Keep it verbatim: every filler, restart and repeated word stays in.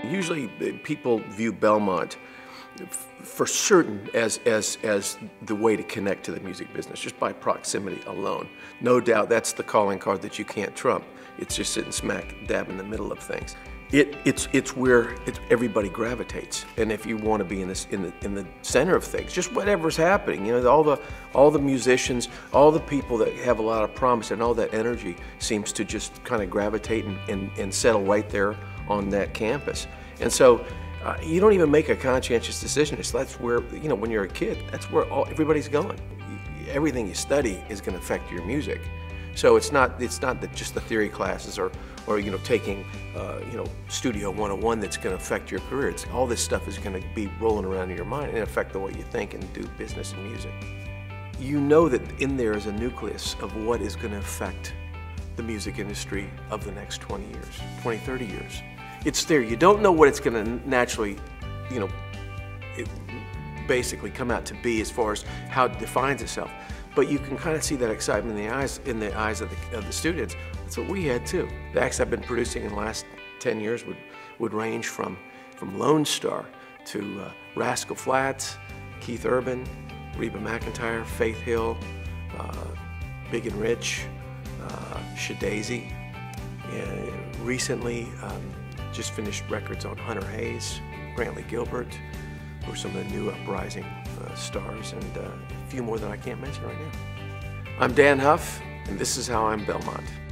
Usually people view Belmont for certain as, as, as the way to connect to the music business, just by proximity alone. No doubt that's the calling card that you can't trump. It's just sitting smack dab in the middle of things. It, it's, it's where it's, everybody gravitates, and if you want to be in, this, in, the, in the center of things, just whatever's happening, you know, all the, all the musicians, all the people that have a lot of promise and all that energy seems to just kind of gravitate and, and, and settle right there on that campus. And so uh, you don't even make a conscientious decision. It's, that's where, you know, when you're a kid, that's where all, everybody's going. Everything you study is going to affect your music. So it's not, it's not that just the theory classes or, or you know, taking uh, you know, Studio one oh one that's going to affect your career. It's, all this stuff is going to be rolling around in your mind and affect the way you think and do business and music. You know that in there is a nucleus of what is going to affect the music industry of the next twenty years, twenty, thirty years. It's there. You don't know what it's going to naturally, you know, it basically come out to be as far as how it defines itself. But you can kind of see that excitement in the eyes in the eyes of the, of the students. That's what we had too. The acts I've been producing in the last ten years would, would range from, from Lone Star to uh, Rascal Flatts, Keith Urban, Reba McEntire, Faith Hill, uh, Big and Rich, uh, Shadazy. And recently, um, just finished records on Hunter Hayes, Brantley Gilbert, who are some of the new uprising uh, stars, and uh, a few more that I can't mention right now. I'm Dan Huff, and this is how I'm Belmont.